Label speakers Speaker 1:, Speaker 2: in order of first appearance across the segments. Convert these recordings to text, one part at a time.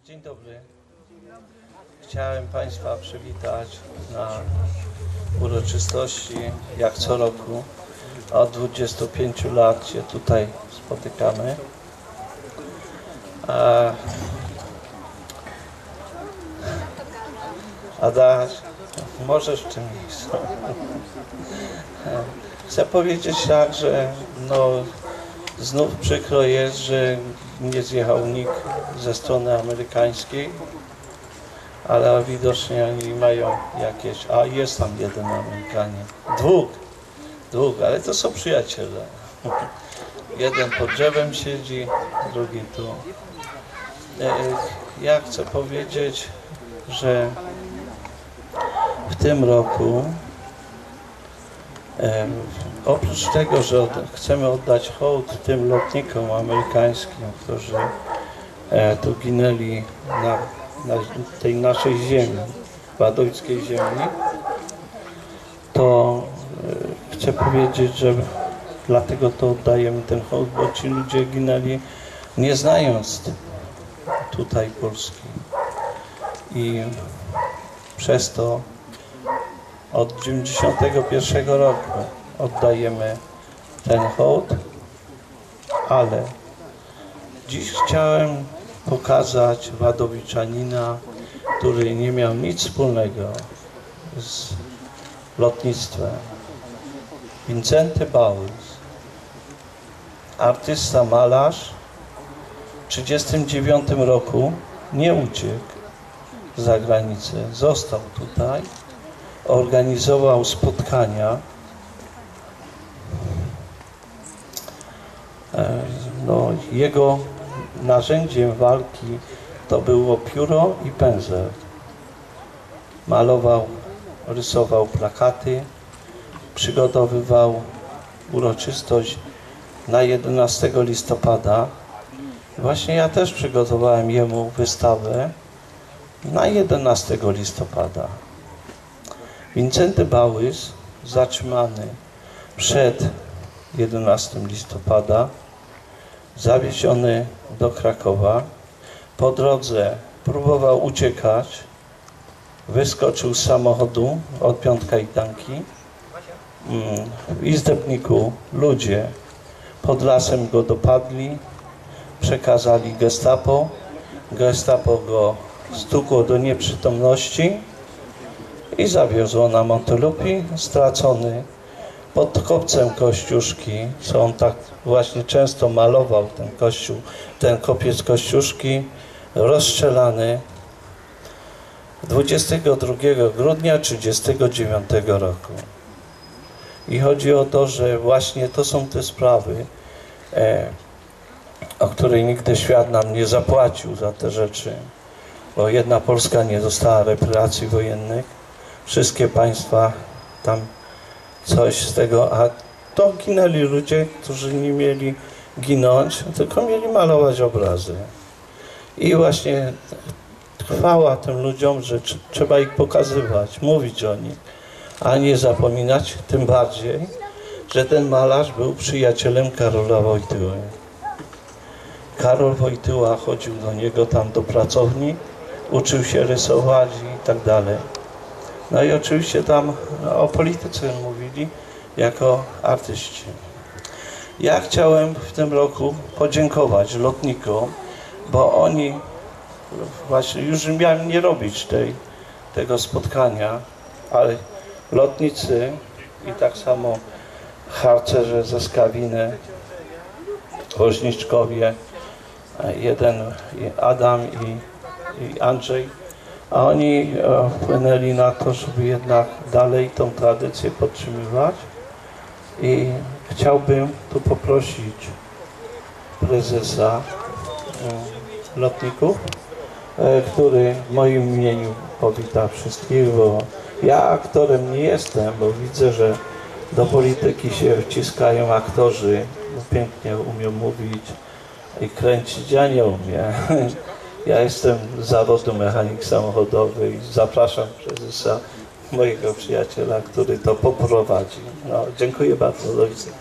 Speaker 1: Dzień dobry. Chciałem Państwa przywitać na uroczystości, jak co roku. Od 25 lat się tutaj spotykamy. Adaś, możesz w tym miejscu. Chcę powiedzieć tak, że znów przykro jest, że nie zjechał nikt ze strony amerykańskiej, ale widocznie oni mają jakieś... A jest tam jeden Amerykanin. Dwóch, ale to są przyjaciele. Jeden pod drzewem siedzi, drugi tu. Ja chcę powiedzieć, że w tym roku oprócz tego, że chcemy oddać hołd tym lotnikom amerykańskim, którzy tu ginęli na tej naszej ziemi, wadojskiej ziemi, to chcę powiedzieć, że dlatego to oddajemy ten hołd, bo ci ludzie ginęli nie znając tutaj Polski. I przez to od 1991 roku oddajemy ten hołd, ale dziś chciałem pokazać wadowiczanina, który nie miał nic wspólnego z lotnictwem. Wincenty Bałys, artysta, malarz, w 1939 roku nie uciekł za granicę, został tutaj, organizował spotkania. Jego narzędziem walki to było pióro i pędzel. Malował, rysował plakaty, przygotowywał uroczystość na 11 listopada. Właśnie ja też przygotowałem jemu wystawę na 11 listopada. Wincenty Bałys, zatrzymany przed 11 listopada, zawieziony do Krakowa. Po drodze próbował uciekać, wyskoczył z samochodu od Piątkajdanki. W Izdebniku ludzie pod lasem go dopadli, przekazali Gestapo. Gestapo go stukło do nieprzytomności i zawiozło na Montelupi, stracony pod kopcem Kościuszki, co on tak właśnie często malował, ten kościół, ten kopiec Kościuszki, rozstrzelany 22 grudnia 1939 roku. I chodzi o to, że właśnie to są te sprawy, o której nigdy świat nam nie zapłacił za te rzeczy, bo jedna Polska nie dostała reparacji wojennych, wszystkie państwa tam coś z tego, a to ginęli ludzie, którzy nie mieli ginąć, tylko mieli malować obrazy. I właśnie chwała tym ludziom, że trzeba ich pokazywać, mówić o nich, a nie zapominać, tym bardziej, że ten malarz był przyjacielem Karola Wojtyły. Karol Wojtyła chodził do niego tam do pracowni, uczył się rysować i tak dalej. No i oczywiście tam o polityce mówili jako artyści. Ja chciałem w tym roku podziękować lotnikom, bo oni właśnie już miałem nie robić tego spotkania, ale lotnicy i tak samo harcerze ze Skawiny, woźniczkowie, jeden Adam i Andrzej, a oni wpłynęli na to, żeby jednak dalej tą tradycję podtrzymywać. I chciałbym tu poprosić prezesa lotników, który w moim imieniu powita wszystkich, bo ja aktorem nie jestem, bo widzę, że do polityki się wciskają aktorzy, pięknie umią mówić i kręcić, ja nie umiem. Ja jestem z zawodu mechanik samochodowy i zapraszam prezesa, mojego przyjaciela, który to poprowadzi. No, dziękuję bardzo, do widzenia.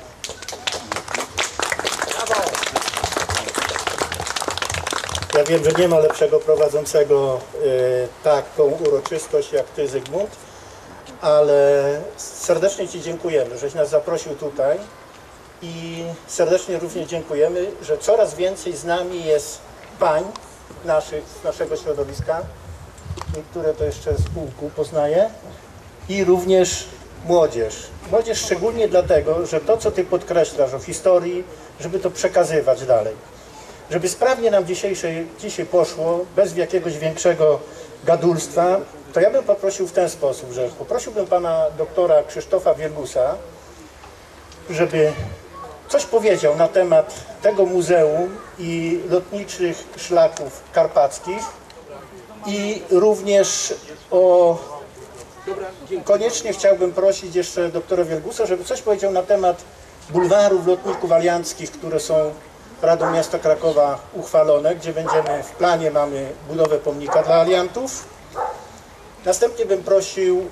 Speaker 2: Ja wiem, że nie ma lepszego prowadzącego taką uroczystość jak Ty, Zygmunt, ale serdecznie Ci dziękujemy, żeś nas zaprosił tutaj i serdecznie również dziękujemy, że coraz więcej z nami jest pań z naszego środowiska, niektóre to jeszcze z pułku poznaję, i również młodzież. Młodzież szczególnie dlatego, że to, co Ty podkreślasz o historii, żeby to przekazywać dalej. Żeby sprawnie nam dzisiaj poszło, bez jakiegoś większego gadulstwa, to ja bym poprosił w ten sposób, że poprosiłbym pana doktora Krzysztofa Wielgusa, żeby coś powiedział na temat tego muzeum i lotniczych szlaków karpackich i również koniecznie chciałbym prosić jeszcze doktora Wielgusa, żeby coś powiedział na temat bulwarów lotników alianckich, które są Radą Miasta Krakowa uchwalone, gdzie w planie mamy budowę pomnika dla aliantów. Następnie bym prosił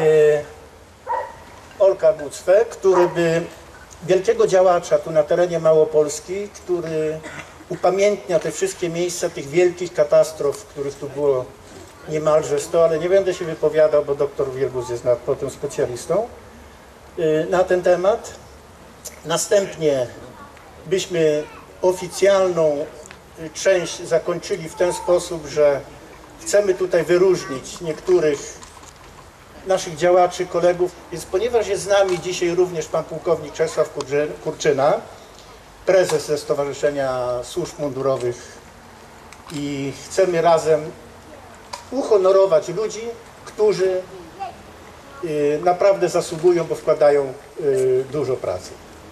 Speaker 2: Olka Bucwę, który by wielkiego działacza tu na terenie Małopolski, który upamiętnia te wszystkie miejsca tych wielkich katastrof, których tu było niemalże 100, ale nie będę się wypowiadał, bo doktor Wielgus jest potem specjalistą na ten temat. Następnie byśmy oficjalną część zakończyli w ten sposób, że chcemy tutaj wyróżnić niektórych naszych działaczy, kolegów, więc ponieważ jest z nami dzisiaj również pan pułkownik Czesław Kurczyna, prezes ze Stowarzyszenia Służb Mundurowych, i chcemy razem uhonorować ludzi, którzy naprawdę zasługują, bo wkładają dużo pracy.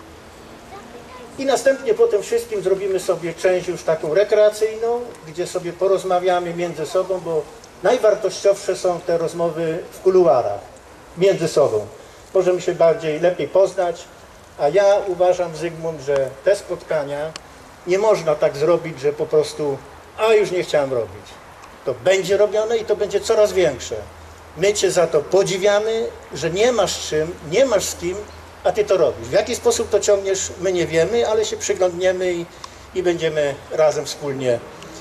Speaker 2: I następnie po tym wszystkim zrobimy sobie część już taką rekreacyjną, gdzie sobie porozmawiamy między sobą, bo najwartościowsze są te rozmowy w kuluarach, między sobą. Możemy się lepiej poznać, a ja uważam, Zygmunt, że te spotkania nie można tak zrobić, że po prostu, już nie chciałem robić. To będzie robione i to będzie coraz większe. My Cię za to podziwiamy, że nie masz czym, nie masz z kim, a Ty to robisz. W jaki sposób to ciągniesz, my nie wiemy, ale się przyglądniemy i będziemy razem wspólnie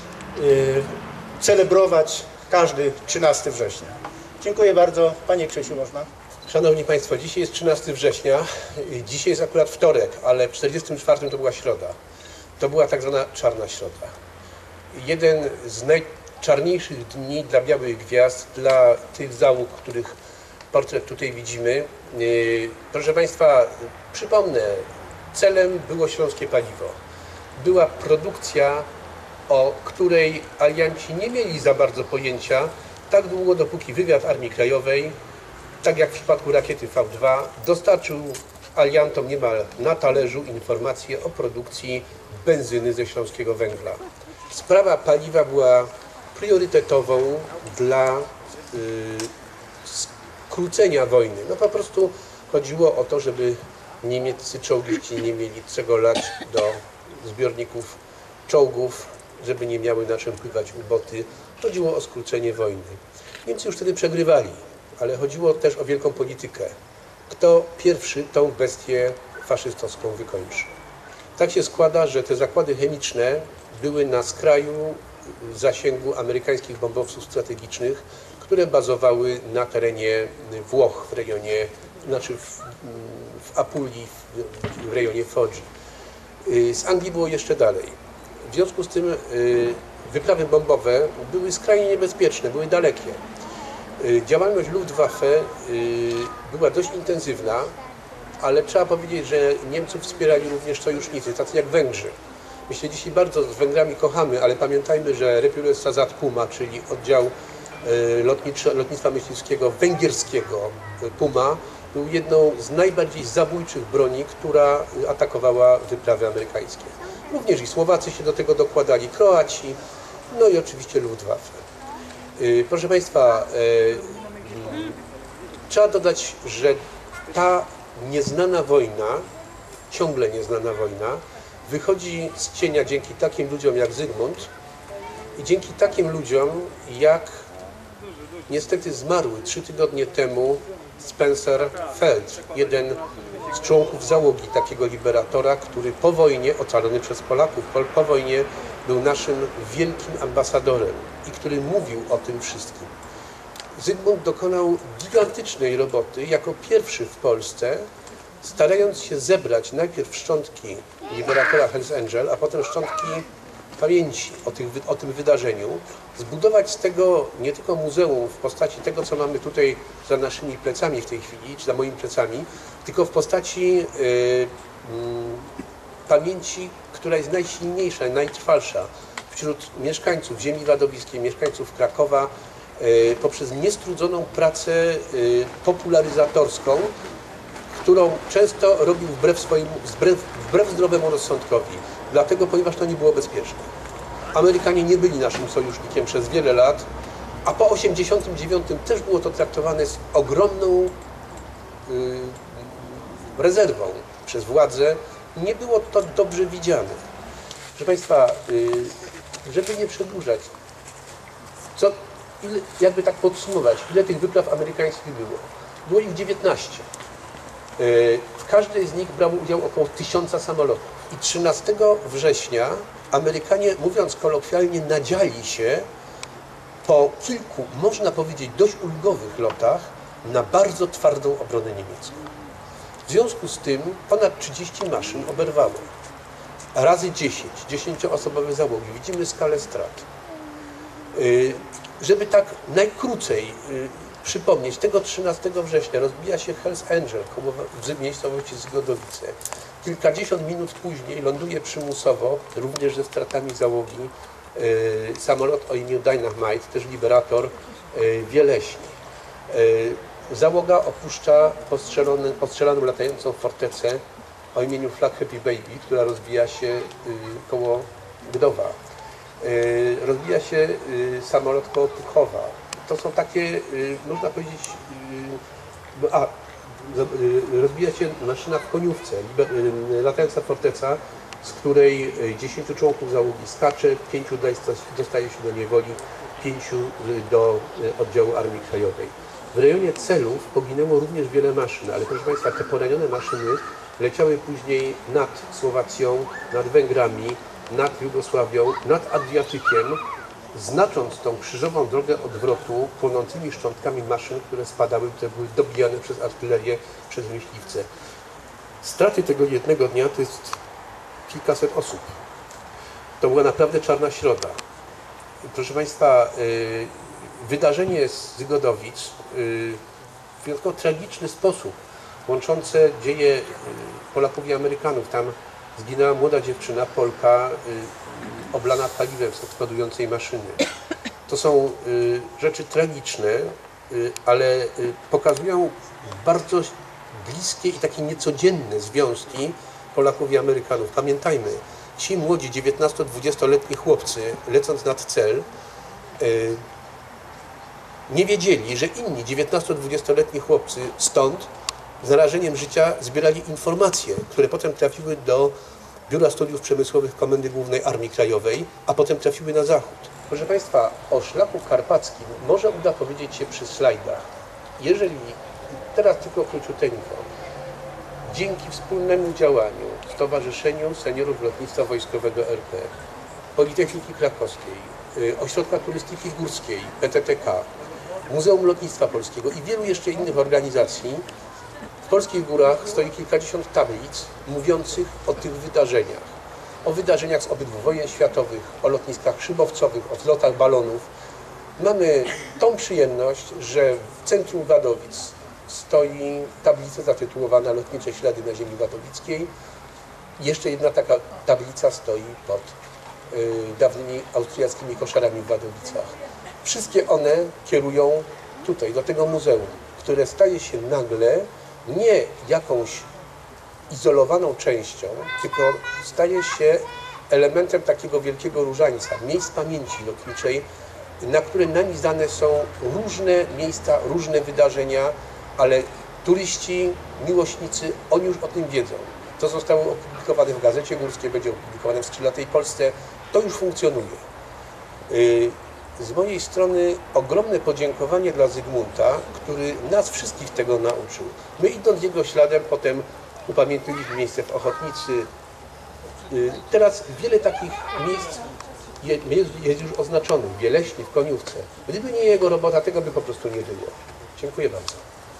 Speaker 2: celebrować każdy 13 września. Dziękuję bardzo. Panie Krzysiu, można?
Speaker 3: Szanowni Państwo, dzisiaj jest 13 września. Dzisiaj jest akurat wtorek, ale w 1944 to była środa. To była tak zwana czarna środa. Jeden z najczarniejszych dni dla białych gwiazd, dla tych załóg, których portret tutaj widzimy. Proszę Państwa, przypomnę, celem było śląskie paliwo. Była produkcja, o której alianci nie mieli za bardzo pojęcia, tak długo, dopóki wywiad Armii Krajowej, tak jak w przypadku rakiety V2, dostarczył aliantom niemal na talerzu informacje o produkcji benzyny ze śląskiego węgla. Sprawa paliwa była priorytetową dla skrócenia wojny. No po prostu chodziło o to, żeby niemieccy czołgiści nie mieli czego lać do zbiorników czołgów, żeby nie miały na czym pływać U-boty. Chodziło o skrócenie wojny. Niemcy już wtedy przegrywali, ale chodziło też o wielką politykę. Kto pierwszy tą bestię faszystowską wykończy. Tak się składa, że te zakłady chemiczne były na skraju zasięgu amerykańskich bombowców strategicznych, które bazowały na terenie Włoch, w rejonie, znaczy w Apulii, w rejonie Foggi. Z Anglii było jeszcze dalej. W związku z tym wyprawy bombowe były skrajnie niebezpieczne, były dalekie. Działalność Luftwaffe była dość intensywna, ale trzeba powiedzieć, że Niemców wspierali również sojusznicy, tacy jak Węgrzy. My się dzisiaj bardzo z Węgrami kochamy, ale pamiętajmy, że Repülőszázad Puma, czyli oddział lotnictwa myśliwskiego węgierskiego Puma, był jedną z najbardziej zabójczych broni, która atakowała wyprawy amerykańskie. Również i Słowacy się do tego dokładali, Kroaci, no i oczywiście Luftwaffe. Proszę Państwa, trzeba dodać, że ta nieznana wojna, ciągle nieznana wojna, wychodzi z cienia dzięki takim ludziom jak Zygmunt i dzięki takim ludziom jak niestety zmarły 3 tygodnie temu Spencer Feld, jeden z członków załogi takiego liberatora, który po wojnie, ocalony przez Polaków, po wojnie był naszym wielkim ambasadorem i który mówił o tym wszystkim. Zygmunt dokonał gigantycznej roboty jako pierwszy w Polsce, starając się zebrać najpierw szczątki liberatora Hells Angel, a potem szczątki pamięci o tym wydarzeniu, zbudować z tego nie tylko muzeum w postaci tego, co mamy tutaj za naszymi plecami w tej chwili, czy za moimi plecami, tylko w postaci pamięci, która jest najsilniejsza, najtrwalsza wśród mieszkańców ziemi wadowickiej, mieszkańców Krakowa, poprzez niestrudzoną pracę popularyzatorską, którą często robił wbrew zdrowemu rozsądkowi, dlatego, ponieważ to nie było bezpieczne. Amerykanie nie byli naszym sojusznikiem przez wiele lat, a po 1989 też było to traktowane z ogromną rezerwą przez władze. Nie było to dobrze widziane. Proszę Państwa, żeby nie przedłużać, jakby tak podsumować, ile tych wypraw amerykańskich było? Było ich 19. W każdej z nich brało udział około 1000 samolotów. I 13 września Amerykanie, mówiąc kolokwialnie, nadziali się po kilku, można powiedzieć, dość ulgowych lotach na bardzo twardą obronę niemiecką. W związku z tym ponad 30 maszyn oberwało. Razy 10-osobowe załogi. Widzimy skalę strat. Żeby tak najkrócej przypomnieć, tego 13 września rozbija się Hells Angel w miejscowości Zgodowice. Kilkadziesiąt minut później ląduje przymusowo, również ze stratami załogi, samolot o imieniu Dynamite, też Liberator, Wieleśni. Załoga opuszcza postrzelaną latającą fortecę o imieniu Flag Happy Baby, która rozbija się koło Gdowa. Rozbija się samolot koło Puchowa. To są takie, można powiedzieć, rozbija się maszyna w Koniówce, latająca forteca, z której 10 członków załogi skacze, 5 dostaje się do niewoli, 5 do oddziału Armii Krajowej. W rejonie celów poginęło również wiele maszyn, ale proszę Państwa, te poranione maszyny leciały później nad Słowacją, nad Węgrami, nad Jugosławią, nad Adriatykiem, znacząc tą krzyżową drogę odwrotu płonącymi szczątkami maszyn, które spadały, które były dobijane przez artylerię, przez myśliwce. Straty tego jednego dnia to jest kilkaset osób. To była naprawdę czarna środa. Proszę Państwa, wydarzenie z Zygodowic w wyjątkowo tragiczny sposób, łączące dzieje Polaków i Amerykanów. Tam zginęła młoda dziewczyna, Polka, oblana paliwem z eksplodującej maszyny. To są rzeczy tragiczne, ale pokazują bardzo bliskie i takie niecodzienne związki Polaków i Amerykanów. Pamiętajmy, ci młodzi 19-20-letni chłopcy, lecąc nad cel, nie wiedzieli, że inni 19-20-letni chłopcy stąd z narażeniem życia zbierali informacje, które potem trafiły do Biura Studiów Przemysłowych Komendy Głównej Armii Krajowej, a potem trafiły na zachód. Proszę Państwa, o szlaku karpackim może uda powiedzieć się przy slajdach. Jeżeli, teraz tylko króciuteńko, dzięki wspólnemu działaniu Stowarzyszeniu Seniorów Lotnictwa Wojskowego RP, Politechniki Krakowskiej, Ośrodka Turystyki Górskiej, PTTK, Muzeum Lotnictwa Polskiego i wielu jeszcze innych organizacji, w polskich górach stoi kilkadziesiąt tablic mówiących o tych wydarzeniach. O wydarzeniach z obydwu wojen światowych, o lotniskach szybowcowych, o zlotach balonów. Mamy tą przyjemność, że w centrum Wadowic stoi tablica zatytułowana Lotnicze ślady na ziemi wadowickiej. Jeszcze jedna taka tablica stoi pod dawnymi austriackimi koszarami w Wadowicach. Wszystkie one kierują tutaj, do tego muzeum, które staje się nagle nie jakąś izolowaną częścią, tylko staje się elementem takiego wielkiego różańca, miejsc pamięci lotniczej, na które nanizane są różne miejsca, różne wydarzenia, ale turyści, miłośnicy, oni już o tym wiedzą. To zostało opublikowane w Gazecie Górskiej, będzie opublikowane w Skrzydlatej Polsce, to już funkcjonuje. Z mojej strony ogromne podziękowanie dla Zygmunta, który nas wszystkich tego nauczył. My, idąc jego śladem, potem upamiętniliśmy miejsce w Ochotnicy. Teraz wiele takich miejsc jest już oznaczony w Bieleśni, w Koniówce. Gdyby nie jego robota, tego by po prostu nie było. Dziękuję bardzo.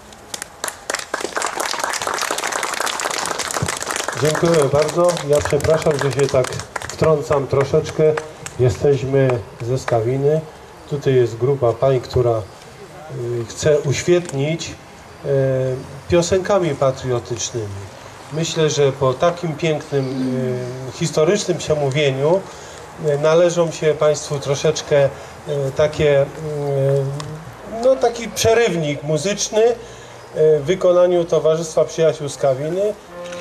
Speaker 4: Dziękuję bardzo. Ja przepraszam, że się tak wtrącam troszeczkę. Jesteśmy ze Skawiny. Tutaj jest grupa pań, która chce uświetnić piosenkami patriotycznymi. Myślę, że po takim pięknym, historycznym przemówieniu należą się Państwu troszeczkę taki przerywnik muzyczny w wykonaniu Towarzystwa Przyjaciół Skawiny.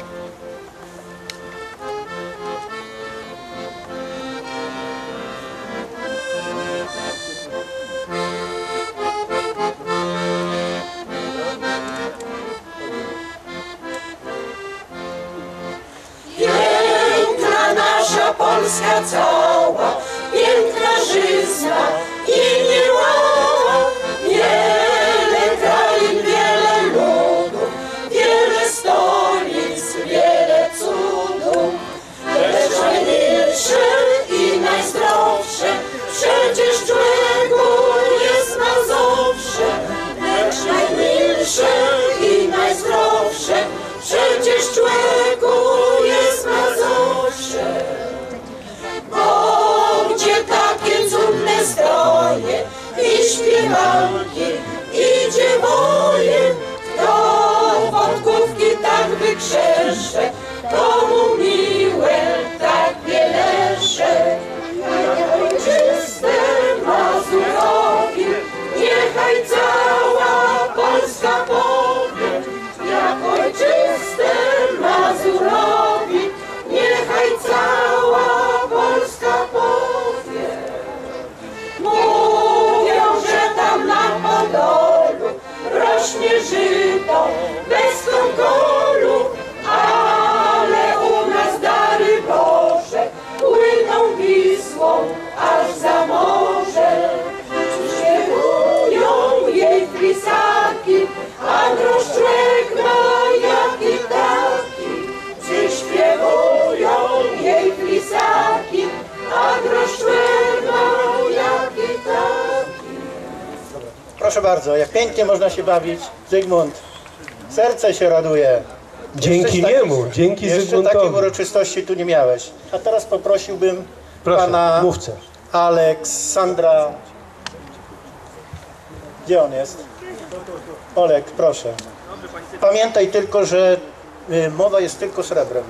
Speaker 5: Polska cała, piękna, żyzna i niemała. Wiele krain, wiele ludów, wiele stolic, wiele cudów. Lecz najmilsze i najzdrowsze przecież człowieku jest Mazowsze. Lecz najmilsze i najzdrowsze przecież człowieku jest Mazowsze. Gdzie takie cudne stroje i śpiewanki i dziewoje, kto wątkówki tak wykrzeszcze, komu miłe tak wielesze. Jak ojczyste Mazurowi, niechaj cała Polska powie. Jak ojczyste Mazurowi, niechaj cała Polska powie. Mówią, że tam na Podolu rośnie żyto bez konkolu, ale u nas dary Boże płyną Wisłą aż za morze. Śpiewają jej flisaki, a drożdżek ma jaki taki. Śpiewają jej flisaki, a drożdżek ma jaki taki.
Speaker 2: Proszę bardzo, jak pięknie można się bawić. Zygmunt, serce się raduje.
Speaker 4: Dzięki niemu, dzięki
Speaker 2: Jeszcze
Speaker 4: Zygmuntowi.
Speaker 2: takiej uroczystości tu nie miałeś. A teraz poprosiłbym
Speaker 4: Proszę,
Speaker 2: pana
Speaker 4: mówcę.
Speaker 2: Aleksandra. Gdzie on jest? Olek, proszę. Pamiętaj tylko, że mowa jest tylko srebrem.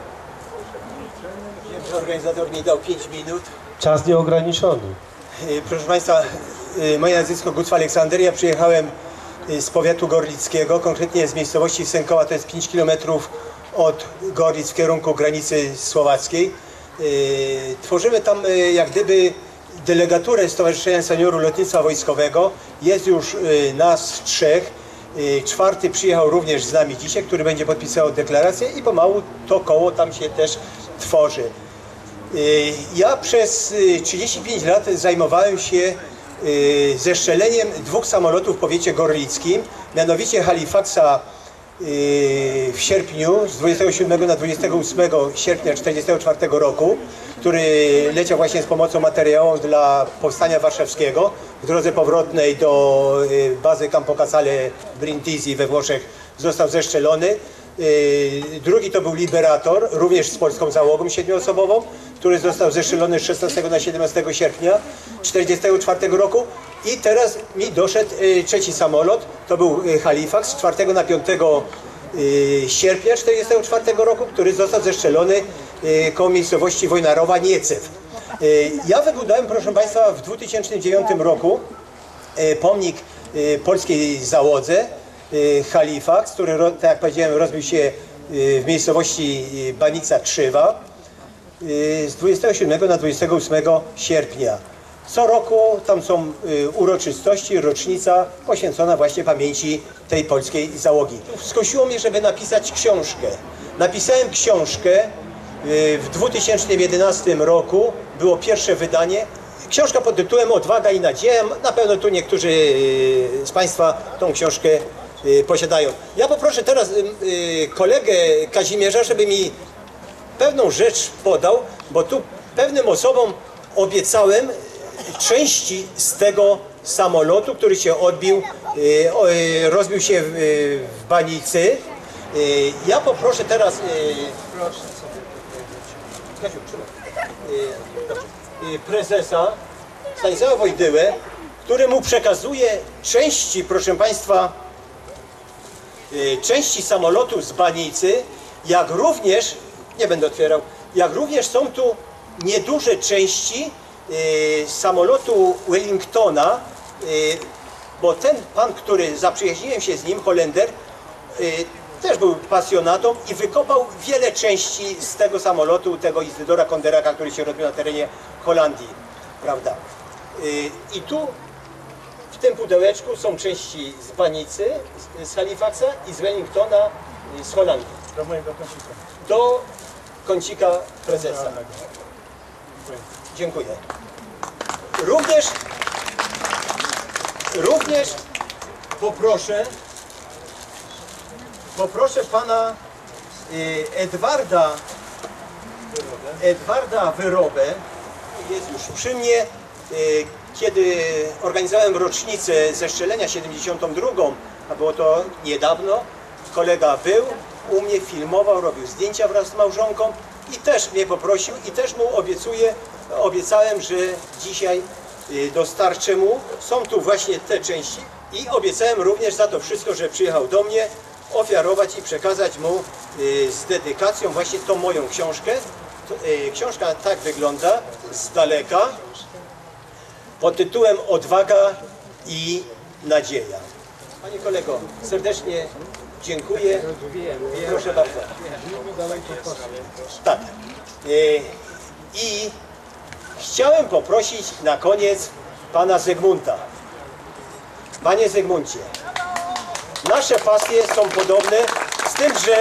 Speaker 6: Organizator mi dał 5 minut.
Speaker 4: Czas nieograniczony.
Speaker 6: Proszę Państwa, moje nazwisko Gucwa Aleksander. Ja przyjechałem z powiatu gorlickiego, konkretnie z miejscowości Sękoła, to jest 5 km od Gorlic w kierunku granicy słowackiej. Tworzymy tam jak gdyby delegaturę Stowarzyszenia Seniorów Lotnictwa Wojskowego. Jest już nas 3. 4. przyjechał również z nami dzisiaj, który będzie podpisał deklarację i pomału to koło tam się też tworzy. Ja przez 35 lat zajmowałem się zestrzeleniem 2 samolotów w powiecie gorlickim, mianowicie Halifaxa w sierpniu, z 27 na 28 sierpnia 1944 roku, który leciał właśnie z pomocą materiału dla Powstania Warszawskiego w drodze powrotnej do bazy Campo Casale Brindisi we Włoszech został zestrzelony. Drugi to był Liberator, również z polską załogą 7-osobową, który został zestrzelony z 16 na 17 sierpnia 1944 roku. I teraz mi doszedł 3. samolot, to był Halifax z 4 na 5 sierpnia 1944 roku, który został zestrzelony koło miejscowości Wojnarowa Niecew. Ja wybudowałem, proszę Państwa, w 2009 roku pomnik polskiej załodze Halifax, który, tak jak powiedziałem, rozbił się w miejscowości Banica Krzywa z 27 na 28 sierpnia. Co roku tam są uroczystości, rocznica poświęcona właśnie pamięci tej polskiej załogi. Skusiło mnie, żeby napisać książkę. Napisałem książkę w 2011 roku, było pierwsze wydanie. Książka pod tytułem Odwaga i nadzieja. Na pewno tu niektórzy z Państwa tą książkę posiadają. Ja poproszę teraz kolegę Kazimierza, żeby mi pewną rzecz podał, bo tu pewnym osobom obiecałem części z tego samolotu, który się odbił, rozbił się w Banicy. Ja poproszę teraz Kasiu, prezesa Stanisława Wojdyłę, który mu przekazuje części, proszę Państwa, części samolotu z Banicy, jak również, nie będę otwierał, jak również są tu nieduże części samolotu Wellingtona, bo ten pan, który zaprzyjaźniłem się z nim, Holender, też był pasjonatą i wykopał wiele części z tego samolotu, tego Izydora Konderaka, który się robił na terenie Holandii, prawda? I tu w tym pudełeczku są części z Banicy, z Halifaxa i z Wellingtona, z Holandii.
Speaker 2: Do mojego kącika.
Speaker 6: Do kącika prezesa. Dziękuję. Również poproszę pana Edwarda Wyrobę, jest już przy mnie, kiedy organizowałem rocznicę zestrzelenia 72, a było to niedawno, kolega był u mnie, filmował, robił zdjęcia wraz z małżonką i też mnie poprosił i też mu obiecałem, że dzisiaj dostarczę mu. Są tu właśnie te części i obiecałem również za to wszystko, że przyjechał do mnie, ofiarować i przekazać mu z dedykacją właśnie tą moją książkę. Książka tak wygląda z daleka, pod tytułem Odwaga i nadzieja. Panie kolego, serdecznie dziękuję. Proszę bardzo. Tak. I chciałem poprosić na koniec pana Zygmunta. Panie Zygmuncie, nasze pasje są podobne, z tym, że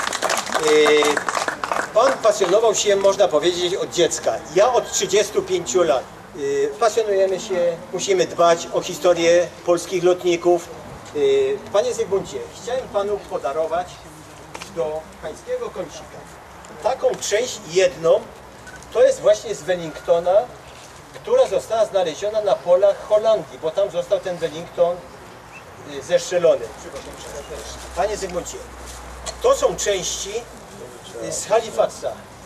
Speaker 6: pan pasjonował się, można powiedzieć, od dziecka. Ja od 35 lat. Pasjonujemy się, musimy dbać o historię polskich lotników. Panie Zygmuncie, chciałem panu podarować do pańskiego kącika taką część jedną, to jest właśnie z Wellingtona, która została znaleziona na polach Holandii, bo tam został ten Wellington zestrzelony. Panie Zygmuncie, to są części z Halifaxa.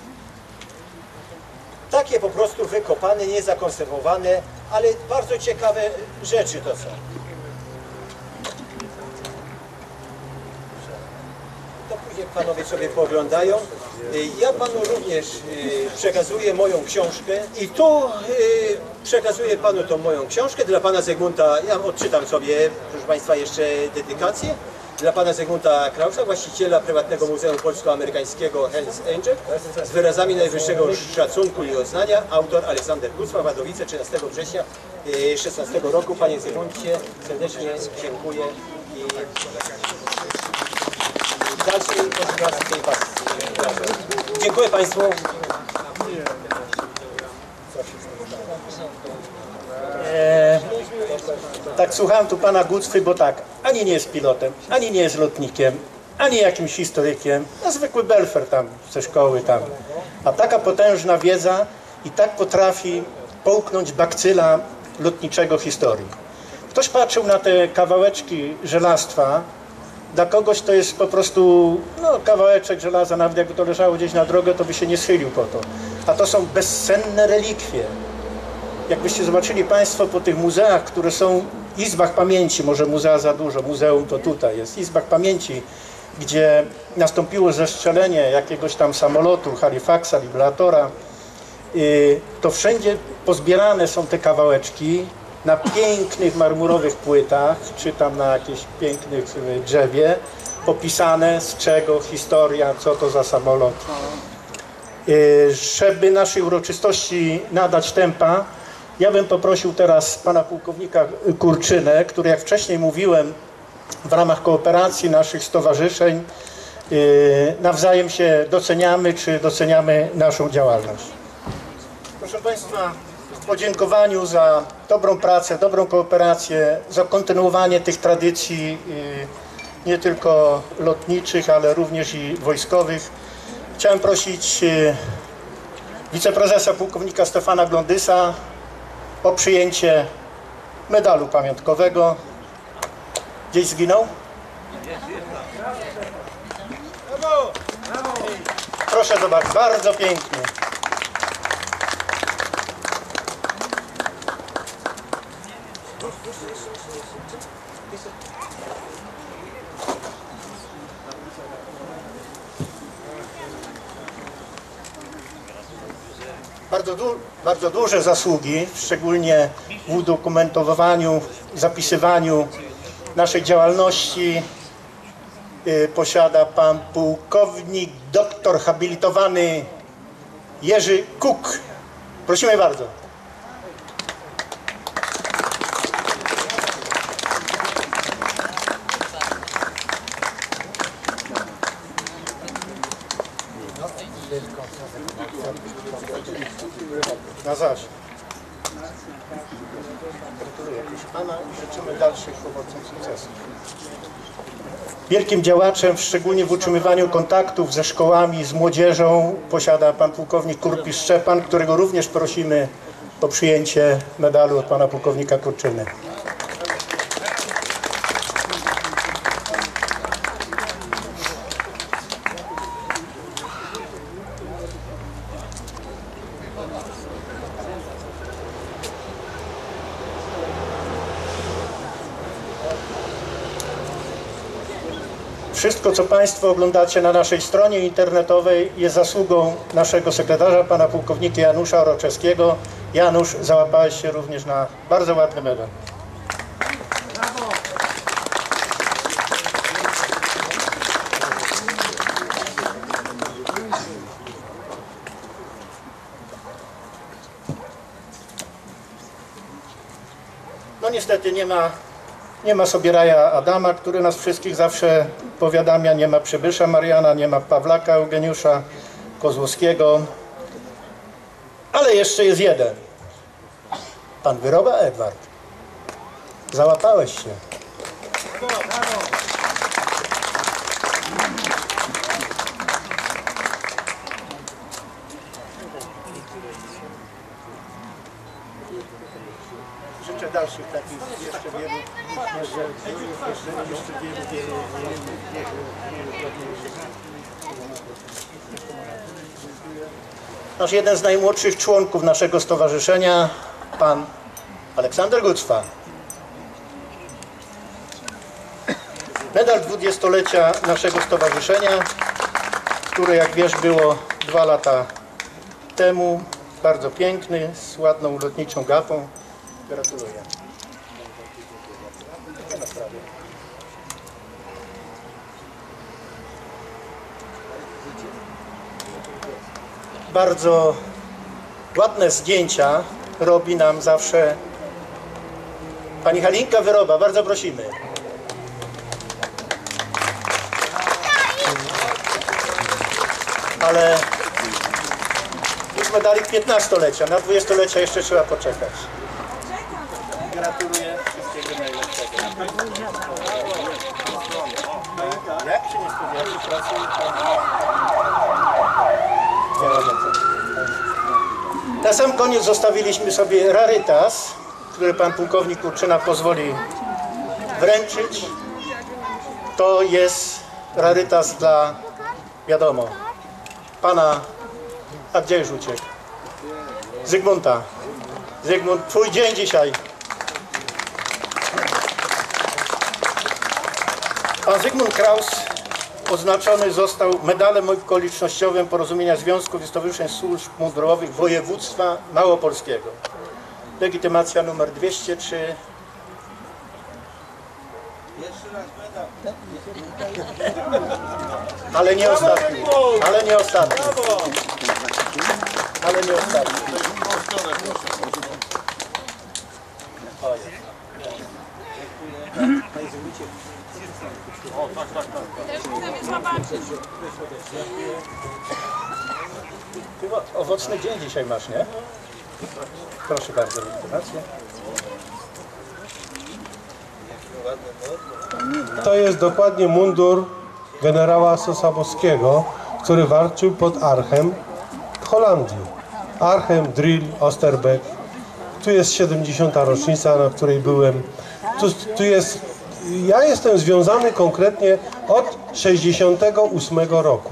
Speaker 6: Takie po prostu wykopane, niezakonserwowane, ale bardzo ciekawe rzeczy to są. To później panowie sobie pooglądają. Ja panu również przekazuję moją książkę i tu przekazuję panu tą moją książkę dla pana Zygmunta. Ja odczytam sobie, proszę państwa, jeszcze dedykację. Dla pana Zygmunta Krausa, właściciela prywatnego Muzeum Polsko-Amerykańskiego Hells Angel, z wyrazami najwyższego szacunku i uznania, autor Aleksander Gucwa, Wadowice, 13 września 16 roku. Panie Zygmuncie, serdecznie dziękuję i dalszej kontynuacji tej pasji. Dziękuję państwu.
Speaker 2: Tak słuchałem tu pana Gucwy, bo tak, ani nie jest pilotem, ani nie jest lotnikiem, ani jakimś historykiem, a zwykły belfer tam ze szkoły tam. A taka potężna wiedza i tak potrafi połknąć bakcyla lotniczego historii. Ktoś patrzył na te kawałeczki żelastwa, dla kogoś to jest po prostu kawałeczek żelaza, nawet jakby to leżało gdzieś na drogę, to by się nie schylił po to. A to są bezcenne relikwie. Jakbyście zobaczyli państwo po tych muzeach, które są w izbach pamięci, może muzea za dużo, muzeum to tutaj jest, w izbach pamięci, gdzie nastąpiło zestrzelenie jakiegoś tam samolotu, Halifaxa, Liberatora, to wszędzie pozbierane są te kawałeczki na pięknych marmurowych płytach, czy tam na jakiejś pięknych drzewie, popisane z czego, historia, co to za samolot. Żeby naszej uroczystości nadać tempa, ja bym poprosił teraz pana pułkownika Kurczynę, który, jak wcześniej mówiłem, w ramach kooperacji naszych stowarzyszeń nawzajem się doceniamy, czy doceniamy naszą działalność. Proszę państwa, w podziękowaniu za dobrą pracę, dobrą kooperację, za kontynuowanie tych tradycji nie tylko lotniczych, ale również i wojskowych, chciałem prosić wiceprezesa pułkownika Stefana Glondysa o przyjęcie medalu pamiątkowego. Gdzieś zginął? Proszę zobaczyć, bardzo pięknie. Bardzo duże zasługi, szczególnie w udokumentowaniu, zapisywaniu naszej działalności posiada pan pułkownik doktor habilitowany Jerzy Kuk. Prosimy bardzo. Na zaś. Gratuluję pana i życzymy dalszych owoców sukcesów. Wielkim działaczem, szczególnie w utrzymywaniu kontaktów ze szkołami, z młodzieżą, posiada pan pułkownik Kurpisz Szczepan, którego również prosimy o przyjęcie medalu od pana pułkownika Kurczyny. Wszystko, co państwo oglądacie na naszej stronie internetowej, jest zasługą naszego sekretarza, pana pułkownika Janusza Oroczewskiego. Janusz, załapałeś się również na bardzo ładny medal. No niestety nie ma Sobieraja Adama, który nas wszystkich zawsze powiadamia, nie ma Przybysza Mariana, nie ma Pawlaka Eugeniusza Kozłowskiego, ale jeszcze jest jeden. Pan Wyroba Edward. Załapałeś się. Życzę dalszych takich jeszcze wielu Nasz jeden z najmłodszych członków naszego stowarzyszenia, pan Aleksander Gucwa. Medal 20-lecia naszego stowarzyszenia, które, jak wiesz, było 2 lata temu. Bardzo piękny, z ładną lotniczą gafą. Gratuluję. Bardzo ładne zdjęcia robi nam zawsze pani Halinka Wyroba. Bardzo prosimy. Ale już medalik 15-lecia, na 20-lecia jeszcze trzeba poczekać. Gratuluję wszystkiego najlepszego. Jak się nie spodziewasz, pracuję Na sam koniec zostawiliśmy sobie rarytas, który pan pułkownik Kurczyna pozwoli wręczyć. To jest rarytas dla, wiadomo, pana, a gdzie już uciekł? Zygmunta. Zygmunt, twój dzień dzisiaj. Pan Zygmunt Kraus oznaczony został medalem okolicznościowym Porozumienia Związków i Stowarzyszeń Służb Mundurowych Województwa Małopolskiego. Legitymacja numer 203. Ale nie ostatni. Ale nie ostatni. Ale nie ostatni. Owocny dzień dzisiaj masz, nie? Proszę bardzo, legitymację.
Speaker 4: To jest dokładnie mundur generała Sosabowskiego, który walczył pod Archem w Holandii. Arnhem, Drill, Osterbeck. Tu jest 70. rocznica, na której byłem. Ja jestem związany konkretnie od 68 roku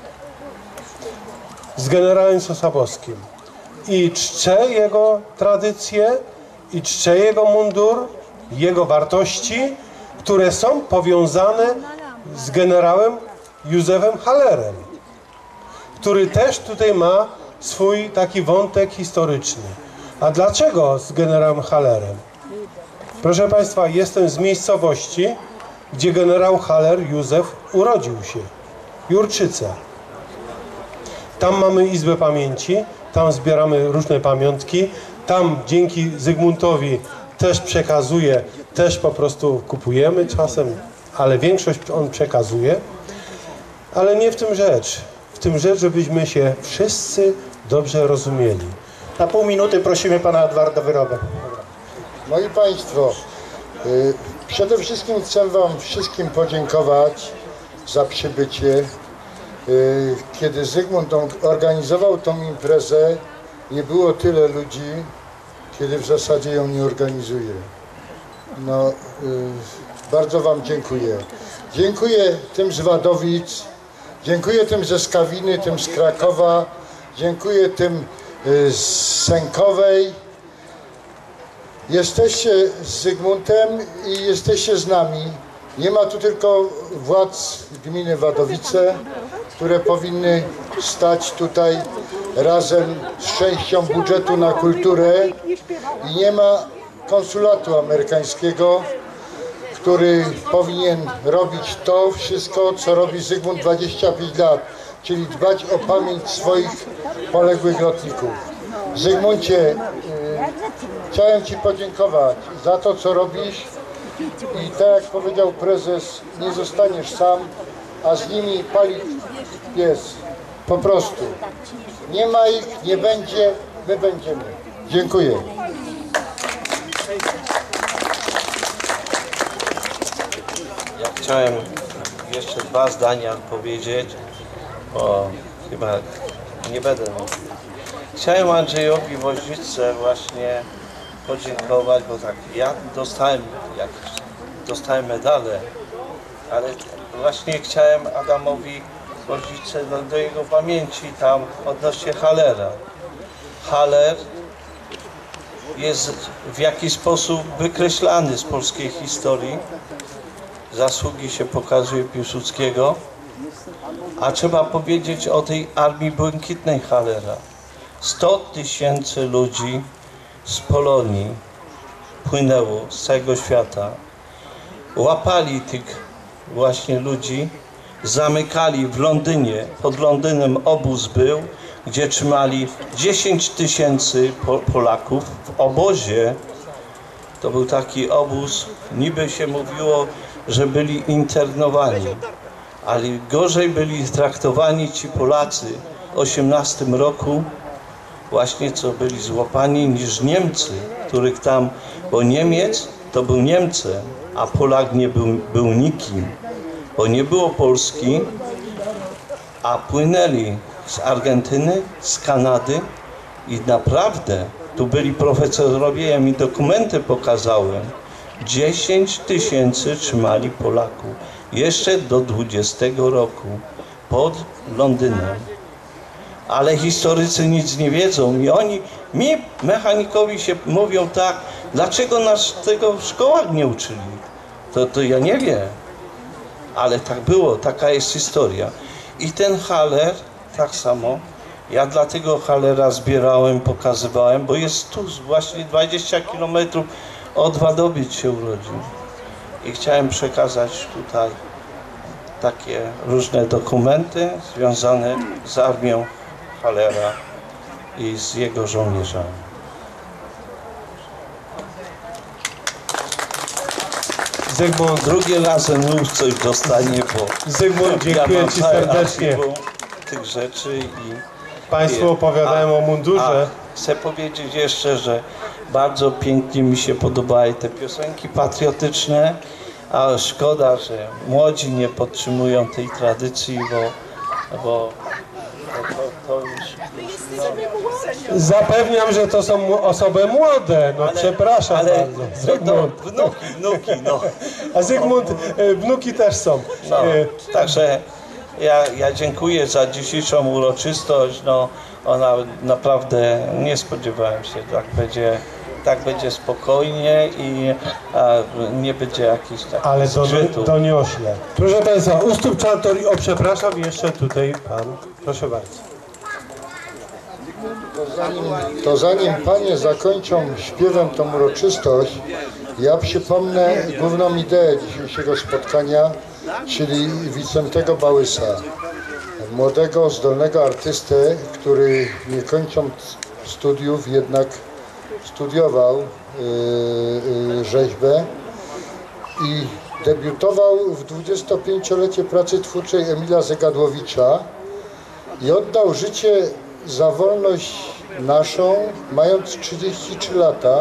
Speaker 4: z generałem Sosabowskim i czczę jego tradycje i czczę jego mundur, jego wartości, które są powiązane z generałem Józefem Hallerem, który też tutaj ma swój taki wątek historyczny. A dlaczego z generałem Hallerem? Proszę Państwa, jestem z miejscowości, gdzie generał Haller Józef urodził się. Jurczyca. Tam mamy Izbę Pamięci, tam zbieramy różne pamiątki, tam dzięki Zygmuntowi też przekazuje, też po prostu kupujemy czasem, ale większość on przekazuje. Ale nie w tym rzecz. W tym rzecz, żebyśmy się wszyscy dobrze rozumieli.
Speaker 2: Na pół minuty prosimy pana Edwarda Wyrobę.
Speaker 7: Moi Państwo, przede wszystkim chcę Wam wszystkim podziękować za przybycie. Kiedy Zygmunt organizował tą imprezę, nie było tyle ludzi, kiedy w zasadzie ją nie organizuje. No, bardzo Wam dziękuję. Dziękuję tym z Wadowic, dziękuję tym ze Skawiny, tym z Krakowa, dziękuję tym z Sękowej. Jesteście z Zygmuntem i jesteście z nami. Nie ma tu tylko władz gminy Wadowice, które powinny stać tutaj razem z częścią budżetu na kulturę i nie ma konsulatu amerykańskiego, który powinien robić to wszystko, co robi Zygmunt 25 lat, czyli dbać o pamięć swoich poległych lotników. Zygmuncie, chciałem Ci podziękować za to, co robisz i tak jak powiedział prezes, nie zostaniesz sam, a z nimi pali pies. Po prostu. Nie ma ich, nie będzie, my będziemy. Dziękuję.
Speaker 1: Ja chciałem jeszcze 2 zdania powiedzieć, bo chyba nie będę mówił. Chciałem Andrzejowi Woźnicce właśnie podziękować, bo tak, ja dostałem medale, ale właśnie chciałem Adamowi Woźnicce do jego pamięci tam odnośnie Hallera. Haller jest w jakiś sposób wykreślany z polskiej historii. Zasługi się pokazuje Piłsudskiego, a trzeba powiedzieć o tej Armii Błękitnej Hallera. 100 000 ludzi z Polonii płynęło z całego świata. Łapali tych właśnie ludzi, zamykali w Londynie, pod Londynem obóz był, gdzie trzymali 10 000 Polaków w obozie. To był taki obóz, niby się mówiło, że byli internowani, ale gorzej byli traktowani ci Polacy w 18 roku, właśnie co byli złapani, niż Niemcy, których tam, bo Niemiec to był Niemcem, a Polak nie był nikim, bo nie było Polski, a płynęli z Argentyny, z Kanady i naprawdę tu byli profesorowie, ja mi dokumenty pokazałem, 10 000 trzymali Polaków, jeszcze do 20 roku, pod Londynem. Ale historycy nic nie wiedzą i oni, mi, mechanikowi się mówią tak, dlaczego nas tego w szkołach nie uczyli? To ja nie wiem, ale tak było, taka jest historia. I ten Haller, tak samo, ja dlatego Hallera zbierałem, pokazywałem, bo jest tu właśnie 20 km od Wadowic się urodził. I chciałem przekazać tutaj takie różne dokumenty związane z armią Hallera i z jego żołnierzami.
Speaker 4: Zygmunt,
Speaker 1: Drugie razem już coś dostanie, bo
Speaker 4: Zygmunt,
Speaker 1: ja
Speaker 4: dziękuję
Speaker 1: mam
Speaker 4: Ci
Speaker 1: całe
Speaker 4: serdecznie.
Speaker 1: archiwum tych rzeczy i
Speaker 4: Państwo opowiadają o mundurze.
Speaker 1: Chcę powiedzieć jeszcze, że bardzo pięknie mi się podobały te piosenki patriotyczne, a szkoda, że młodzi nie podtrzymują tej tradycji, bo to już
Speaker 4: Zapewniam, że to są osoby młode, no przepraszam
Speaker 1: ale
Speaker 4: bardzo. Zygmunt.
Speaker 1: Wnuki, no.
Speaker 4: A Zygmunt, wnuki też są.
Speaker 1: No, także ja dziękuję za dzisiejszą uroczystość. No, ona naprawdę nie spodziewałem się, tak będzie spokojnie i nie będzie jakichś takich
Speaker 4: Ale
Speaker 1: zgrzytów.
Speaker 4: doniośle. Proszę Państwa, ustęp Czantori, o przepraszam, jeszcze tutaj Pan. Proszę bardzo.
Speaker 7: To zanim panie zakończą śpiewem tą uroczystość, ja przypomnę główną ideę dzisiejszego spotkania, czyli Wicentego Bałysa, młodego, zdolnego artystę, który nie kończąc studiów jednak studiował rzeźbę i debiutował w 25-lecie pracy twórczej Emila Zegadłowicza i oddał życie za wolność naszą, mając 33 lata.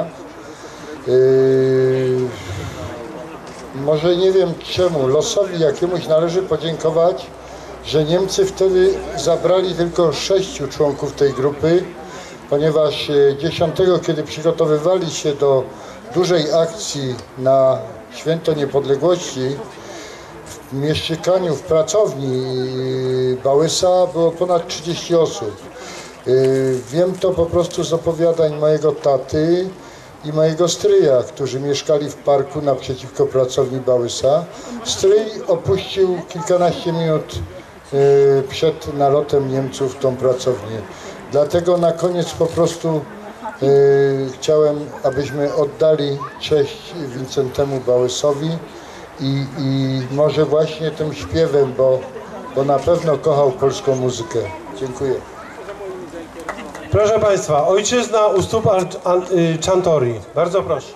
Speaker 7: Może nie wiem czemu, losowi jakiemuś należy podziękować, że Niemcy wtedy zabrali tylko 6 członków tej grupy, ponieważ 10, kiedy przygotowywali się do dużej akcji na Święto Niepodległości, w mieszkaniu, w pracowni Bałysa było ponad 30 osób. Wiem to po prostu z opowiadań mojego taty i mojego stryja, którzy mieszkali w parku naprzeciwko pracowni Bałysa. Stryj opuścił kilkanaście minut przed nalotem Niemców tą pracownię. Dlatego na koniec po prostu chciałem, abyśmy oddali cześć Wincentemu Bałysowi i może właśnie tym śpiewem, bo na pewno kochał polską muzykę. Dziękuję.
Speaker 4: Proszę Państwa, ojczyzna u stóp Czantori. Bardzo proszę.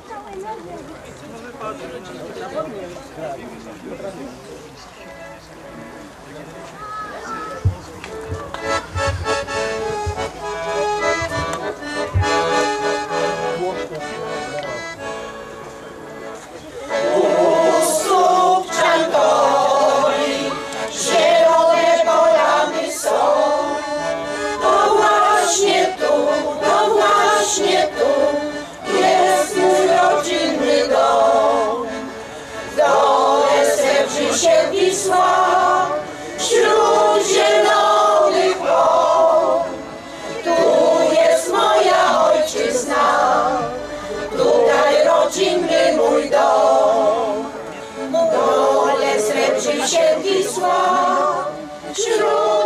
Speaker 5: Wśród zielonych pól, tu jest moja ojczyzna, tutaj rodzinny mój dom. Dole srebrzy się Wisła, wśród